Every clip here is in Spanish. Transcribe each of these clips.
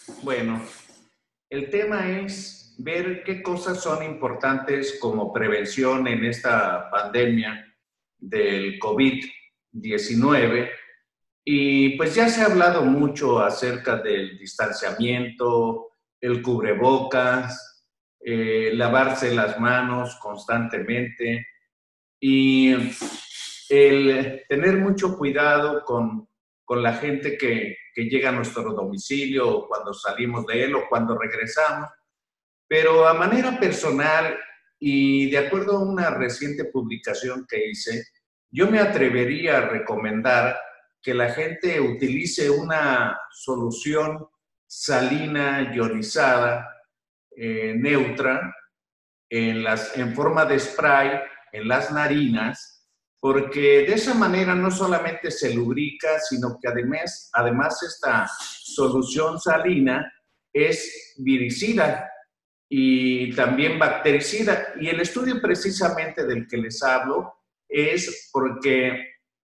Bueno, el tema es ver qué cosas son importantes como prevención en esta pandemia del COVID-19. Y pues ya se ha hablado mucho acerca del distanciamiento, el cubrebocas, lavarse las manos constantemente y el tener mucho cuidado con la gente que llega a nuestro domicilio o cuando salimos de él o cuando regresamos. Pero a manera personal y de acuerdo a una reciente publicación que hice, yo me atrevería a recomendar que la gente utilice una solución salina ionizada neutra en forma de spray en las narinas, porque de esa manera no solamente se lubrica, sino que además esta solución salina es viricida y también bactericida. Y el estudio precisamente del que les hablo es porque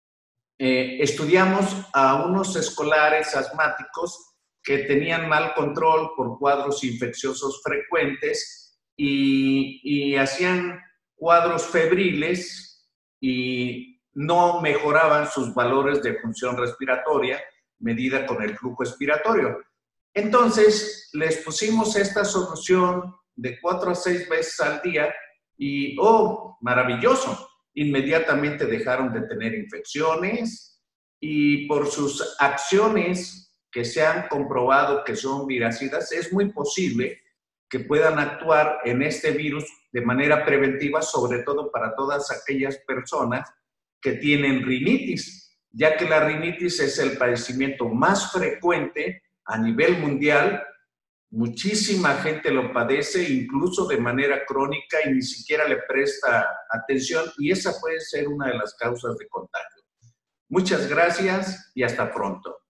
estudiamos a unos escolares asmáticos que tenían mal control por cuadros infecciosos frecuentes y hacían cuadros febriles y no mejoraban sus valores de función respiratoria medida con el flujo expiratorio. Entonces, les pusimos esta solución de 4 a 6 veces al día y, oh, maravilloso, inmediatamente dejaron de tener infecciones y por sus acciones que se han comprobado que son viracidas, es muy posible que puedan actuar en este virus de manera preventiva, sobre todo para todas aquellas personas que tienen rinitis, ya que la rinitis es el padecimiento más frecuente a nivel mundial. Muchísima gente lo padece, incluso de manera crónica, y ni siquiera le presta atención, y esa puede ser una de las causas de contagio. Muchas gracias y hasta pronto.